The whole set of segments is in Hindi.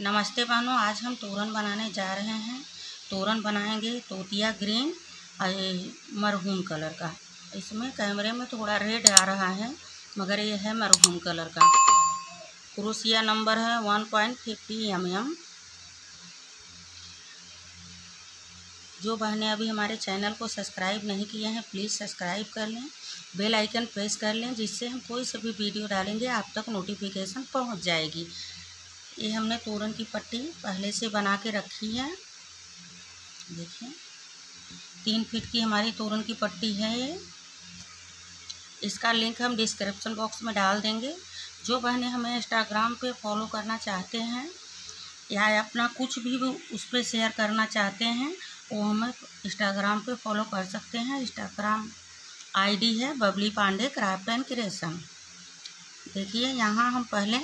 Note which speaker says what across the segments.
Speaker 1: नमस्ते बहनों, आज हम तोरन बनाने जा रहे हैं। तोरन बनाएंगे तोतिया ग्रीन और मरहूम कलर का। इसमें कैमरे में थोड़ा रेड आ रहा है मगर ये है मरहूम कलर का। क्रोशिया नंबर है 1.50 mm। जो बहनें अभी हमारे चैनल को सब्सक्राइब नहीं किए हैं प्लीज़ सब्सक्राइब कर लें, बेल आइकन प्रेस कर लें, जिससे हम कोई सा भी वीडियो डालेंगे आप तक नोटिफिकेशन पहुंच जाएगी। ये हमने तोरन की पट्टी पहले से बना के रखी है। देखिए 3 फीट की हमारी तोरन की पट्टी है ये। इसका लिंक हम डिस्क्रिप्शन बॉक्स में डाल देंगे। जो बहनें हमें इंस्टाग्राम पे फॉलो करना चाहते हैं या अपना कुछ भी उस पर शेयर करना चाहते हैं वो हमें इंस्टाग्राम पे फॉलो कर सकते हैं। इंस्टाग्राम आईडी है Babli Pandey craft and creation. देखिए यहाँ हम पहले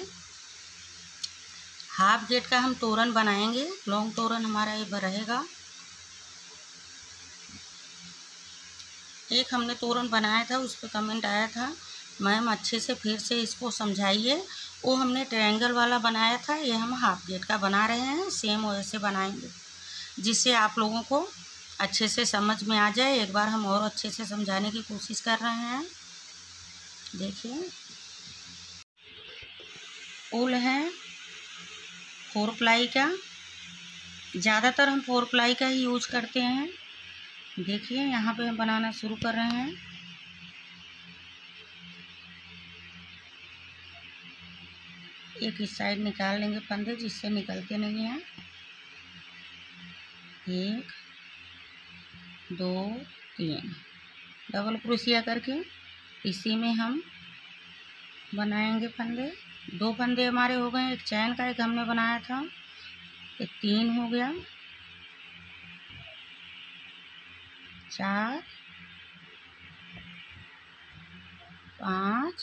Speaker 1: हाफ गेट का हम तोरन बनाएंगे। लॉन्ग तोरन हमारा ये रहेगा। एक हमने तोरन बनाया था, उस पर कमेंट आया था मैम अच्छे से फिर से इसको समझाइए। वो हमने ट्रायंगल वाला बनाया था, ये हम हाफ गेट का बना रहे हैं। सेम वैसे बनाएंगे जिससे आप लोगों को अच्छे से समझ में आ जाए। एक बार हम और अच्छे से समझाने की कोशिश कर रहे हैं। देखिए ऊल है 4 प्लाई का, ज़्यादातर हम 4 प्लाई का ही यूज करते हैं। देखिए यहाँ पे हम बनाना शुरू कर रहे हैं। एक इस साइड निकाल लेंगे फंदे जिससे निकलते नहीं हैं। 1 2 3 डबल क्रोशिया करके इसी में हम बनाएंगे फंदे। 2 फंदे हमारे हो गए। एक चैन का एक हमने बनाया था, एक 3 हो गया, 4 5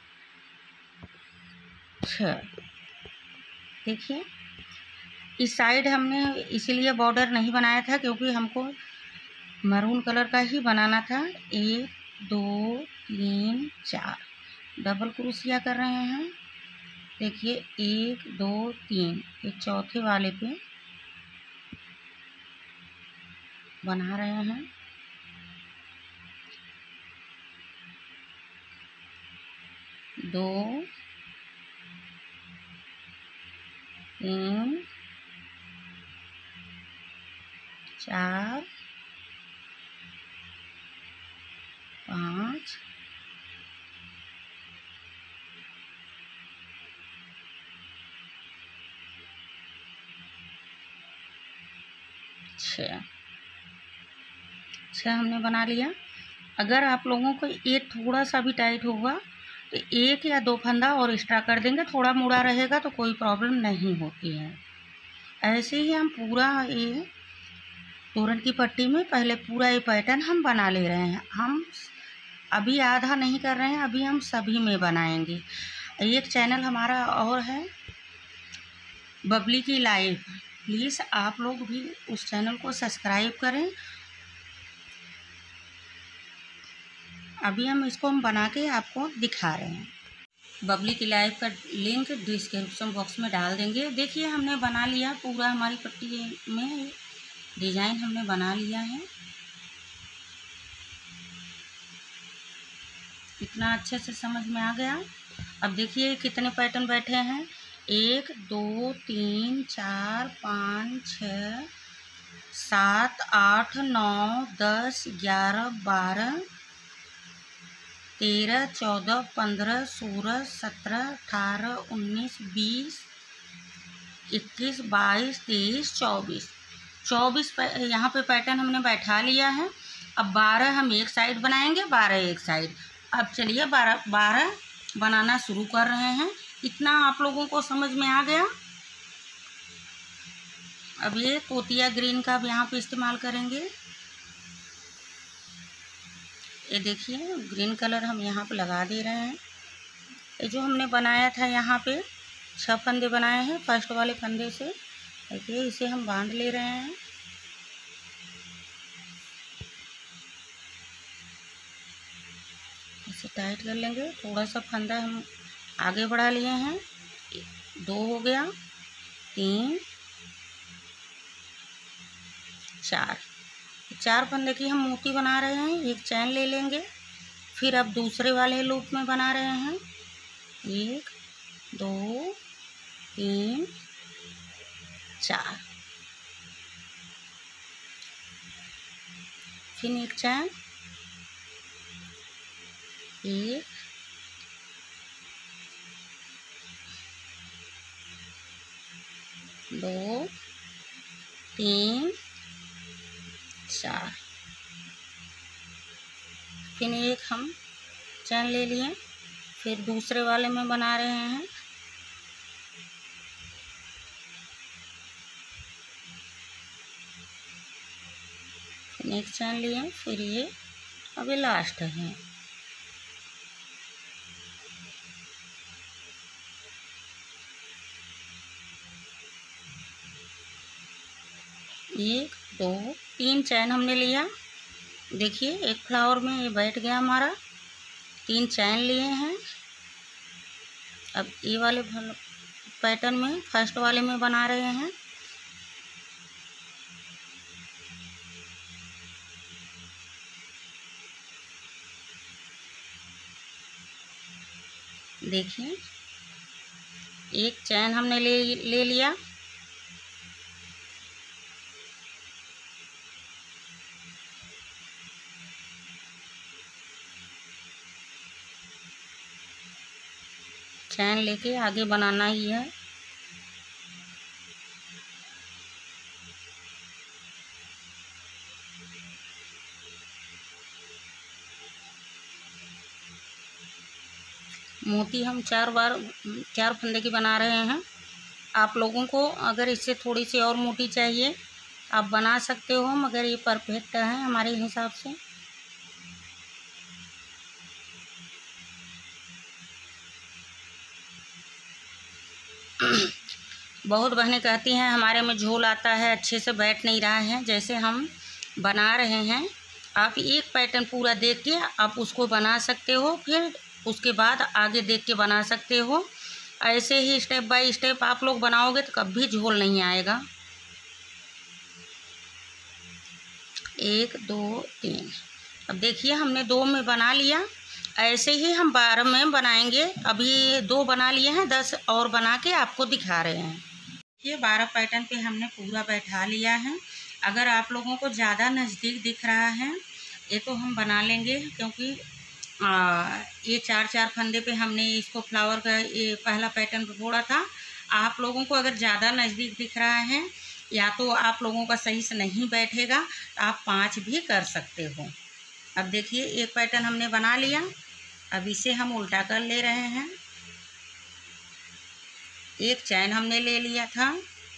Speaker 1: 6। देखिए इस साइड हमने इसीलिए बॉर्डर नहीं बनाया था क्योंकि हमको मैरून कलर का ही बनाना था। 1 2 3 4 डबल क्रोशिया कर रहे हैं। देखिए 1 2 3 एक चौथे वाले पे बना रहे हैं। 2 3 4 5 6 हमने बना लिया। अगर आप लोगों को ये थोड़ा सा भी टाइट होगा तो 1 या 2 फंदा और एक्स्ट्रा कर देंगे। थोड़ा मुड़ा रहेगा तो कोई प्रॉब्लम नहीं होती है। ऐसे ही हम पूरा ये तोरन की पट्टी में पहले पूरा ये पैटर्न हम बना ले रहे हैं। हम अभी आधा नहीं कर रहे हैं, अभी हम सभी में बनाएंगे। एक चैनल हमारा और है बबली की लाइफ, प्लीज़ आप लोग भी उस चैनल को सब्सक्राइब करें। अभी हम इसको बना के आपको दिखा रहे हैं। बबली की लाइफ का लिंक डिस्क्रिप्शन बॉक्स में डाल देंगे। देखिए हमने बना लिया पूरा, हमारी पट्टी में डिज़ाइन हमने बना लिया है। इतना अच्छे से समझ में आ गया। अब देखिए कितने पैटर्न बैठे हैं। 1 2 3 4 5 6 7 8 9 10 11 12 13 14 15 16 17 18 19 20 21 22 23 24 यहाँ पे पैटर्न हमने बैठा लिया है। अब 12 हम एक साइड बनाएंगे, 12 एक साइड। अब चलिए 12 बनाना शुरू कर रहे हैं। इतना आप लोगों को समझ में आ गया। अब ये तोतिया ग्रीन का अब यहाँ पे इस्तेमाल करेंगे। ये देखिए ग्रीन कलर हम यहाँ पे लगा दे रहे हैं। ये जो हमने बनाया था यहाँ पे 6 फंदे बनाए हैं फर्स्ट वाले फंदे से। देखिए इसे हम बांध ले रहे हैं। इसे टाइट कर लेंगे। थोड़ा सा फंदा हम आगे बढ़ा लिए हैं। 2 हो गया, 3 4। 4 फंदे की हम मोती बना रहे हैं। एक चैन ले लेंगे, फिर अब दूसरे वाले लूप में बना रहे हैं 1 2 3 4। फिर एक चैन, 1 2 3 4। फिर एक हम चैन ले लिए, फिर दूसरे वाले में बना रहे हैं एक चैन लिए, फिर ये अभी लास्ट है। एक 2 3 चैन हमने लिया। देखिए एक फ्लावर में ये बैठ गया हमारा। 3 चैन लिए हैं। अब ये वाले पैटर्न में फर्स्ट वाले में बना रहे हैं। देखिए एक चैन हमने ले लिया। चैन लेके आगे बनाना ही है। मोती हम 4 फंदे की बना रहे हैं। आप लोगों को अगर इससे थोड़ी सी और मोटी चाहिए आप बना सकते हो, मगर ये परफेक्ट है हमारे हिसाब से। बहुत बहनें कहती हैं हमारे में झोल आता है, अच्छे से बैठ नहीं रहा है। जैसे हम बना रहे हैं, आप एक पैटर्न पूरा देख के आप उसको बना सकते हो, फिर उसके बाद आगे देख के बना सकते हो। ऐसे ही स्टेप बाय स्टेप आप लोग बनाओगे तो कभी झोल नहीं आएगा। 1 2 3। अब देखिए हमने 2 में बना लिया। ऐसे ही हम 12 में बनाएंगे। अभी 2 बना लिए हैं, 10 और बना के आपको दिखा रहे हैं। ये 12 पैटर्न पे हमने पूरा बैठा लिया है। अगर आप लोगों को ज़्यादा नज़दीक दिख रहा है ये तो हम बना लेंगे, क्योंकि ये 4 फंदे पे हमने इसको फ्लावर का ये पहला पैटर्न जोड़ा था। आप लोगों को अगर ज़्यादा नज़दीक दिख रहा है या तो आप लोगों का सही से नहीं बैठेगा तो आप 5 भी कर सकते हो। अब देखिए एक पैटर्न हमने बना लिया। अब इसे हम उल्टा कर ले रहे हैं। एक चैन हमने ले लिया था,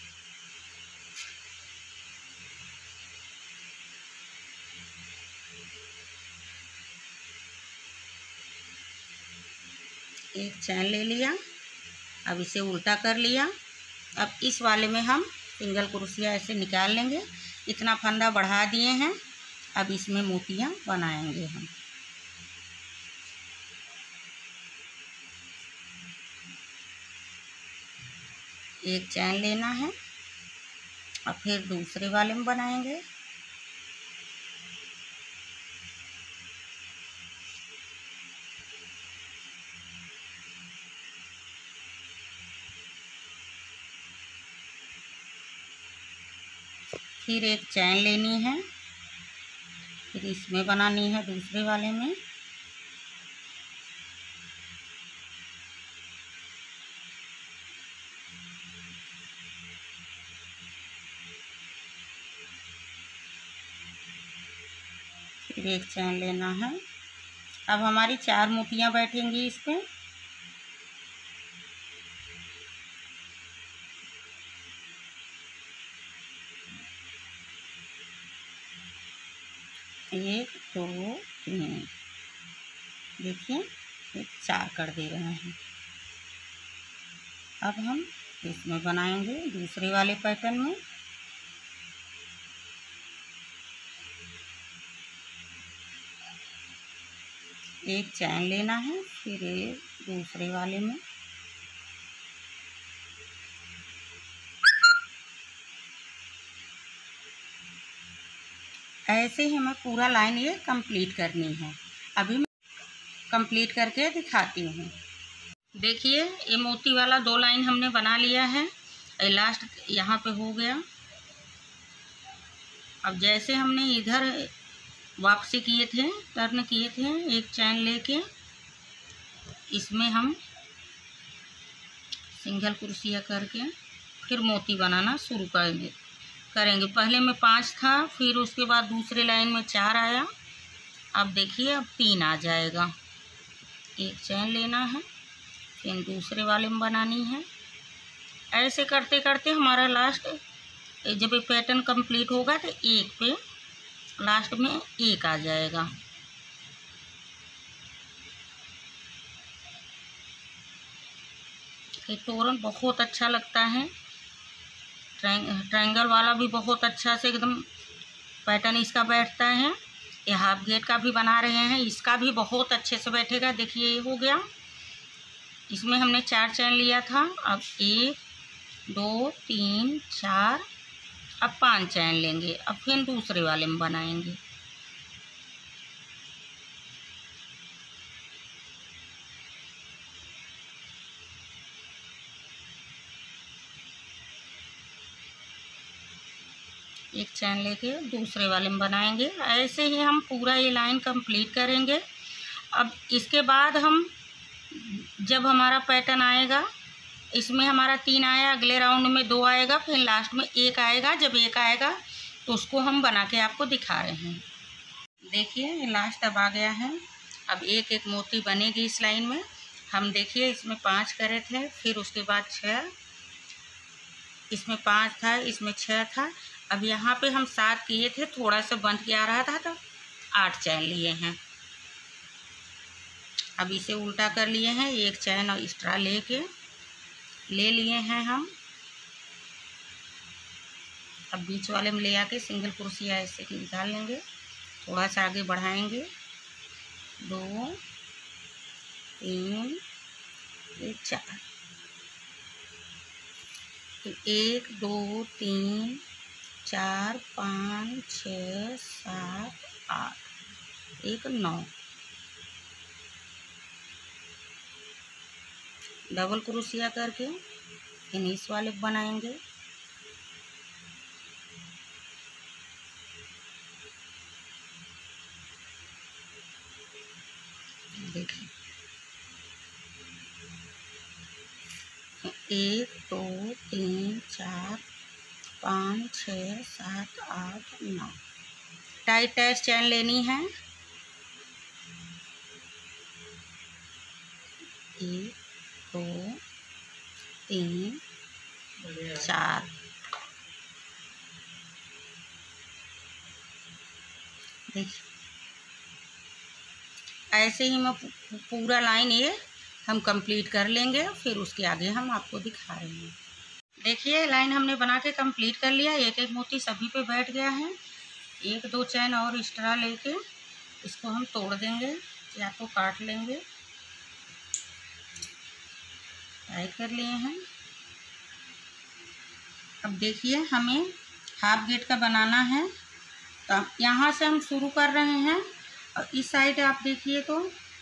Speaker 1: एक चैन ले लिया। अब इसे उल्टा कर लिया। अब इस वाले में हम सिंगल क्रोशिया ऐसे निकाल लेंगे। इतना फंदा बढ़ा दिए हैं। अब इसमें मोतियाँ बनाएंगे हम। एक चैन लेना है और फिर दूसरे वाले में बनाएंगे। फिर एक चैन लेनी है, फिर इसमें बनानी है दूसरे वाले में। फिर एक चैन लेना है। अब हमारी 4 मोतियाँ बैठेंगी इस पे। एक 2 3, देखिए 4 कर दे रहे हैं। अब हम इसमें बनाएंगे दूसरे वाले पैटर्न में। एक चैन लेना है, फिर एक दूसरे वाले में। ऐसे ही हमें पूरा लाइन ये कंप्लीट करनी है। अभी मैं कंप्लीट करके दिखाती हूँ। देखिए ये मोती वाला 2 लाइन हमने बना लिया है, लास्ट यहाँ पे हो गया। अब जैसे हमने इधर वापसी किए थे, टर्न किए थे, एक चैन लेके इसमें हम सिंगल क्रोशिया करके फिर मोती बनाना शुरू करेंगे। पहले में 5 था, फिर उसके बाद दूसरे लाइन में 4 आया। अब देखिए अब 3 आ जाएगा। एक चैन लेना है, फिर दूसरे वाले में बनानी है। ऐसे करते करते हमारा लास्ट जब ये पैटर्न कंप्लीट होगा तो एक पे लास्ट में एक आ जाएगा। ये तोरण बहुत अच्छा लगता है। ट्रायंगल वाला भी बहुत अच्छा से एकदम पैटर्न इसका बैठता है। ये हाफ गेट का भी बना रहे हैं, इसका भी बहुत अच्छे से बैठेगा। देखिए ये हो गया, इसमें हमने 4 चैन लिया था। अब 1 2 3 4, अब 5 चैन लेंगे। अब फिर दूसरे वाले में बनाएंगे। एक चैन लेके दूसरे वाले में बनाएंगे। ऐसे ही हम पूरा ये लाइन कंप्लीट करेंगे। अब इसके बाद हम जब हमारा पैटर्न आएगा, इसमें हमारा 3 आया, अगले राउंड में 2 आएगा, फिर लास्ट में 1 आएगा। जब 1 आएगा तो उसको हम बना के आपको दिखा रहे हैं। देखिए लास्ट अब आ गया है। अब एक एक मोती बनेगी इस लाइन में। हम देखिए इसमें 5 करे थे, फिर उसके बाद 6, इसमें 5 था, इसमें 6 था। अब यहाँ पे हम 7 किए थे, थोड़ा सा बंद किया रहा था तो 8 चैन लिए हैं। अब इसे उल्टा कर लिए हैं, एक चैन एक्स्ट्रा ले लिए हैं हम। अब बीच वाले में ले आके सिंगल क्रोशिया ऐसे निकाल लेंगे, थोड़ा सा आगे बढ़ाएंगे। 2 3 4, 1 2 3 4 5 6 7 8, 1 9। डबल क्रोशिया करके फिर इस वाले बनाएंगे। देखिए 1 2 3 4 5 6 7 8 9 टाइट चैन लेनी है। 1 2 3 4। देखिए ऐसे ही मैं पूरा लाइन ये हम कंप्लीट कर लेंगे, फिर उसके आगे हम आपको दिखा रहे हैं। देखिए लाइन हमने बना के कंप्लीट कर लिया। एक एक मोती सभी पे बैठ गया है। 1 2 चैन और एक्स्ट्रा लेके इसको हम तोड़ देंगे या तो काट लेंगे। टाइट कर लिए हैं। अब देखिए हमें हाफ गेट का बनाना है, तो यहाँ से हम शुरू कर रहे हैं। और इस साइड आप देखिए तो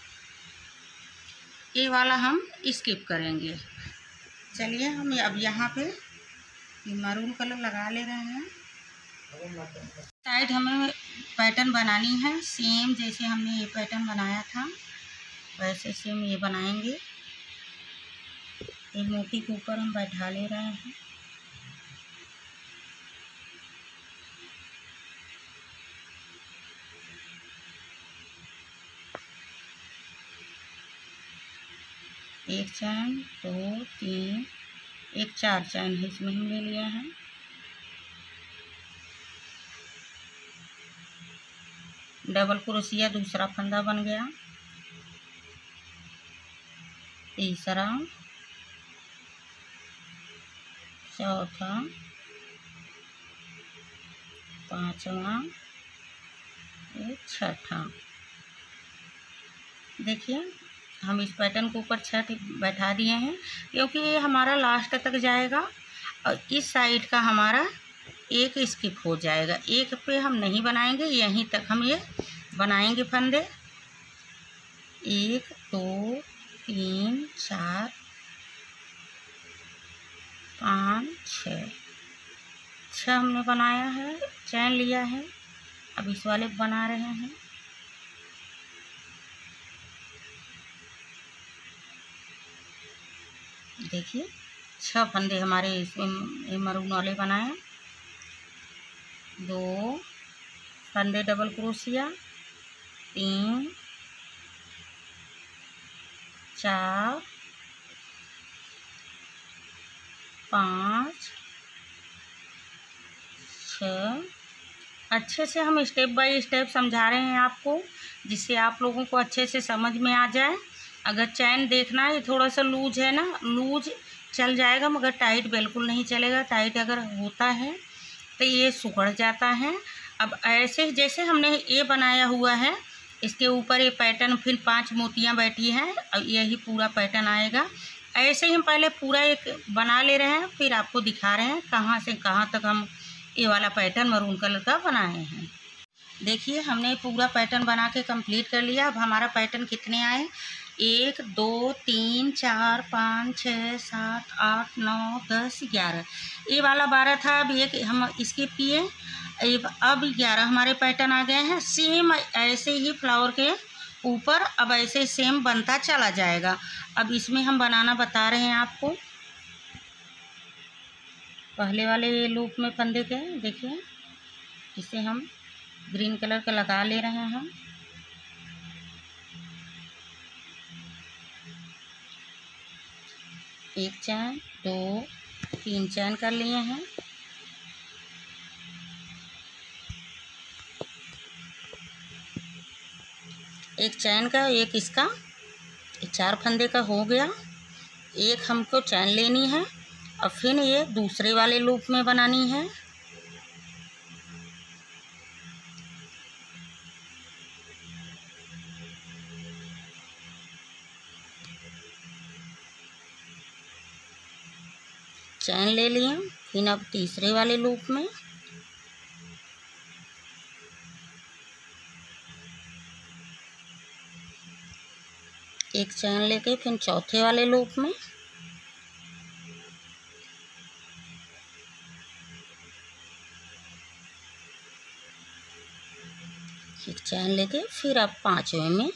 Speaker 1: ये वाला हम स्किप करेंगे। चलिए हम अब यहाँ पे मैरून कलर लगा ले रहे हैं। साइड हमें पैटर्न बनानी है, सेम जैसे हमने ये पैटर्न बनाया था वैसे सेम ये बनाएंगे। ये मोती के ऊपर हम बैठा ले रहे हैं। एक चैन 2 3, एक 4 चैन है इसमें हम ले लिया है। डबल क्रोशिया दूसरा फंदा बन गया। तीसरा, चौथा, पांचवा, छठा। देखिए हम इस पैटर्न के ऊपर 6 बैठा दिए हैं, क्योंकि ये हमारा लास्ट तक जाएगा और इस साइड का हमारा एक स्किप हो जाएगा, एक पे हम नहीं बनाएंगे, यहीं तक हम ये बनाएंगे फंदे। 1 2 3 4 5 6 हमने बनाया है, चैन लिया है। अब इस वाले बना रहे हैं। देखिए 6 फंदे हमारे इसमें मरून वाले बनाए। 2 फंदे डबल क्रोशिया, 3 4 5 6। अच्छे से हम स्टेप बाय स्टेप समझा रहे हैं आपको, जिससे आप लोगों को अच्छे से समझ में आ जाए। अगर चैन देखना है थोड़ा सा लूज है ना, लूज चल जाएगा मगर टाइट बिल्कुल नहीं चलेगा। टाइट अगर होता है तो ये सिकुड़ जाता है। अब ऐसे जैसे हमने ये बनाया हुआ है, इसके ऊपर ये पैटर्न फिर 5 मोतियाँ बैठी हैं और यही पूरा पैटर्न आएगा। ऐसे ही हम पहले पूरा एक बना ले रहे हैं, फिर आपको दिखा रहे हैं कहाँ से कहाँ तक हम ये वाला पैटर्न मरून कलर का बनाए हैं। देखिए हमने पूरा पैटर्न बना के कंप्लीट कर लिया। अब हमारा पैटर्न कितने आए, 1 2 3 4 5 6 7 8 9 10 11। ये वाला 12 था, अब एक हम स्किप किए। अब 11 हमारे पैटर्न आ गए हैं। सेम ऐसे ही फ्लावर के ऊपर अब ऐसे सेम बनता चला जाएगा। अब इसमें हम बनाना बता रहे हैं आपको। पहले वाले लूप में फंदे के देखिए, इसे हम ग्रीन कलर का लगा ले रहे हैं हम। एक चैन 2 3 चैन कर लिए हैं। एक चैन का एक इसका, 4 फंदे का हो गया। एक हमको चैन लेनी है और फिर ये दूसरे वाले लूप में बनानी है। चैन ले लिए, फिर अब तीसरे वाले लूप में एक चैन लेके फिर चौथे वाले लूप में एक चैन लेके फिर अब 5वें में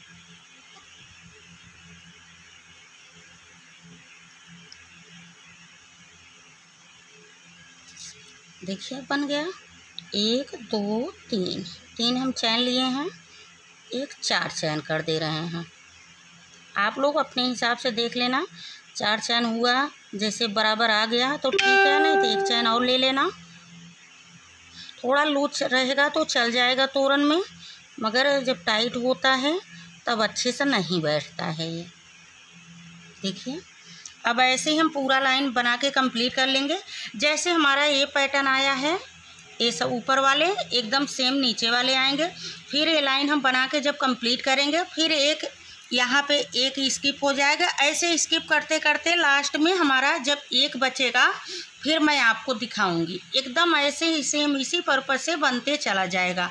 Speaker 1: देखिए बन गया। 1 2 3 हम चैन लिए हैं, एक 4 चैन कर दे रहे हैं। आप लोग अपने हिसाब से देख लेना, 4 चैन हुआ जैसे बराबर आ गया तो ठीक है, नहीं तो एक चैन और ले लेना। थोड़ा लूज रहेगा तो चल जाएगा तोरन में, मगर जब टाइट होता है तब अच्छे से नहीं बैठता है ये। देखिए अब ऐसे ही हम पूरा लाइन बना के कंप्लीट कर लेंगे। जैसे हमारा ये पैटर्न आया है, ये सब ऊपर वाले एकदम सेम नीचे वाले आएंगे। फिर ये लाइन हम बना के जब कंप्लीट करेंगे, फिर एक यहाँ पे एक स्किप हो जाएगा। ऐसे स्किप करते करते लास्ट में हमारा जब एक बचेगा फिर मैं आपको दिखाऊंगी। एकदम ऐसे ही सेम इसी पर्पज से बनते चला जाएगा।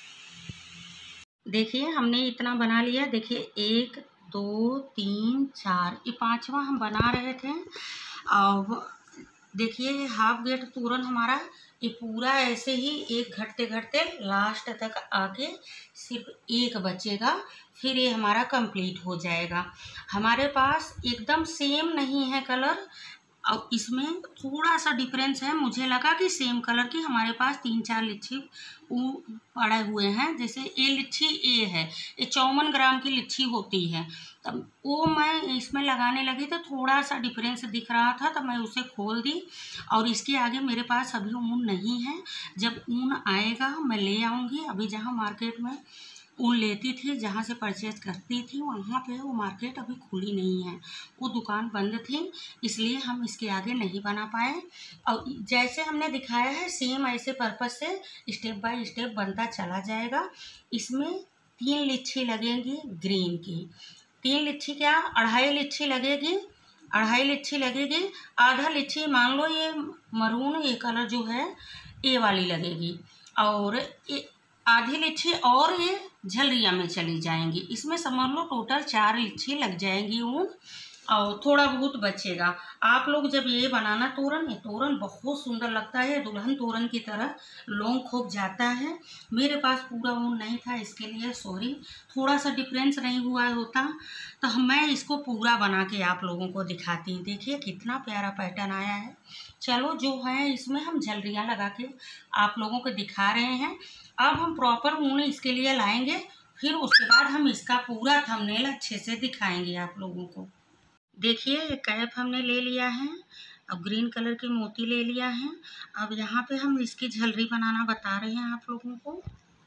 Speaker 1: देखिए हमने इतना बना लिया। देखिए 1 2 3 4, ये 5वां हम बना रहे थे। और देखिए हाफ गेट तोरन हमारा ये पूरा ऐसे ही एक घटते घटते लास्ट तक आके सिर्फ एक बचेगा, फिर ये हमारा कंप्लीट हो जाएगा। हमारे पास एकदम सेम नहीं है कलर, और इसमें थोड़ा सा डिफरेंस है। मुझे लगा कि सेम कलर की हमारे पास 3-4 लिच्छी पड़े हुए हैं। जैसे ये लिच्छी ये है, ये 54 ग्राम की लिच्छी होती है, तब वो मैं इसमें लगाने लगी तो थोड़ा सा डिफरेंस दिख रहा था, तो मैं उसे खोल दी। और इसके आगे मेरे पास अभी ऊन नहीं है, जब ऊन आएगा मैं ले आऊँगी। अभी जहाँ मार्केट में ऊन लेती थी, जहाँ से परचेज करती थी, वहाँ पे वो मार्केट अभी खुली नहीं है, वो दुकान बंद थी, इसलिए हम इसके आगे नहीं बना पाए। और जैसे हमने दिखाया है सेम ऐसे पर्पस से स्टेप बाय स्टेप बनता चला जाएगा। इसमें 3 लिच्छी लगेंगी ग्रीन की, 3 लिच्छी क्या 2.5 लिच्छी लगेगी 2.5 लिच्छी लगेगी। आधा लिच्छी मान लो ये मरून ये कलर जो है ये वाली लगेगी, और ये आधी लिच्छी और ये झलरिया में चली जाएंगी। इसमें समझ लो टोटल 4 लिच्छी लग जाएंगी ऊन, और थोड़ा बहुत बचेगा। आप लोग जब ये बनाना तोरण, ये तोरण बहुत सुंदर लगता है, दुल्हन तोरण की तरह लॉन्ग खूब जाता है। मेरे पास पूरा ऊन नहीं था, इसके लिए सॉरी, थोड़ा सा डिफरेंस नहीं हुआ होता तो मैं इसको पूरा बना के आप लोगों को दिखाती हूँ। देखिए कितना प्यारा पैटर्न आया है। चलो जो है इसमें हम झलरियाँ लगा के आप लोगों को दिखा रहे हैं। अब हम प्रॉपर ऊन इसके लिए लाएंगे, फिर उसके बाद हम इसका पूरा थंबनेल अच्छे से दिखाएंगे आप लोगों को। देखिए ये कैप हमने ले लिया है, अब ग्रीन कलर की मोती ले लिया है। अब यहाँ पे हम इसकी झलरी बनाना बता रहे हैं आप लोगों को।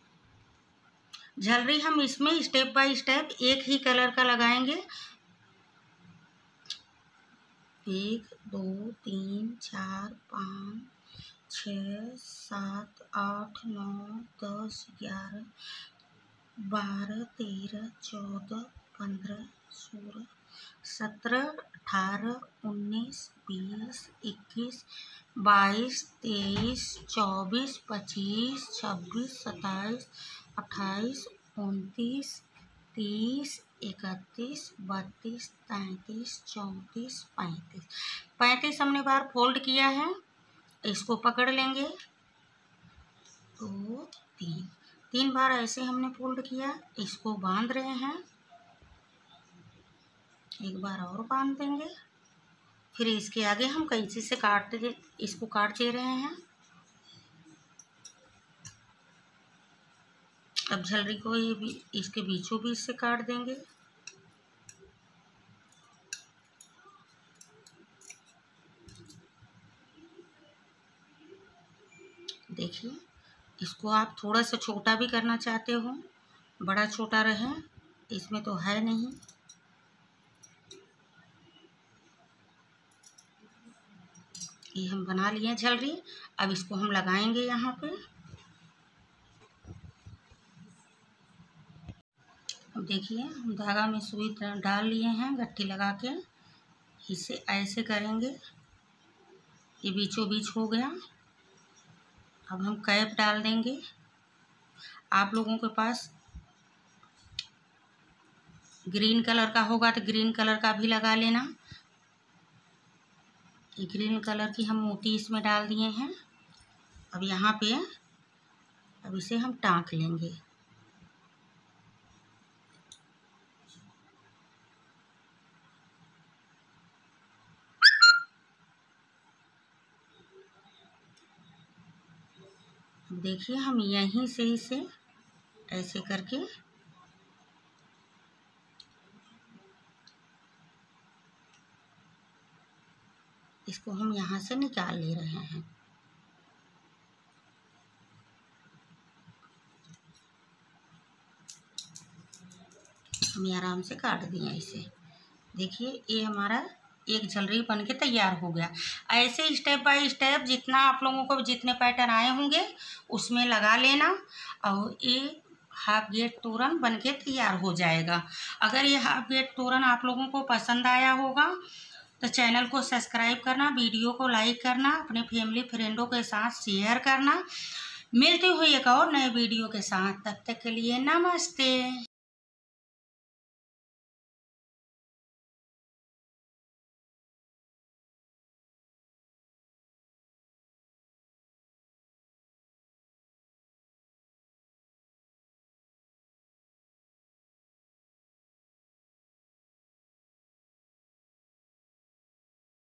Speaker 1: झलरी हम इसमें स्टेप बाय स्टेप एक ही कलर का लगाएंगे। 1 2 3 4 5 6 7 8 9 10 11 12 13 14 15 16 17 18 19 20 21 22 23 24 25 26 27 28 29 30 31 32 33 34 35 35 हमने बार फोल्ड किया है। इसको पकड़ लेंगे, 2 3 बार ऐसे हमने फोल्ड किया। इसको बांध रहे हैं, एक बार और बांध देंगे। फिर इसके आगे हम कैंची से इसको काट दे रहे हैं। अब झलरी को ये भी इसके बीचों बीच से काट देंगे। देखिए इसको आप थोड़ा सा छोटा भी करना चाहते हो, बड़ा छोटा रहे, इसमें तो है नहीं। ये हम बना लिए झलरी। अब इसको हम लगाएंगे यहाँ पे। अब देखिए हम धागा में सुई डाल लिए हैं गट्ठी लगा के, इसे ऐसे करेंगे, ये बीचों बीच हो गया। अब हम कैप डाल देंगे। आप लोगों के पास ग्रीन कलर का होगा तो ग्रीन कलर का भी लगा लेना। ये ग्रीन कलर की हम मोती इसमें डाल दिए हैं। अब यहाँ पे अब इसे हम टाँक लेंगे। अब देखिए हम यहीं से इसे ऐसे करके इसको हम यहाँ से निकाल ले रहे हैं। हम आराम से काट दिए इसे। देखिए ये हमारा एक झलरी बन के तैयार हो गया। ऐसे स्टेप बाय स्टेप जितना आप लोगों को जितने पैटर्न आए होंगे उसमें लगा लेना, और ये हाफ गेट तोरण बन के तैयार हो जाएगा। अगर ये हाफ गेट तोरण आप लोगों को पसंद आया होगा तो चैनल को सब्सक्राइब करना, वीडियो को लाइक करना, अपने फैमिली फ्रेंडों के साथ शेयर करना। मिलती हुई एक और नए वीडियो के साथ, तब तक के लिए नमस्ते।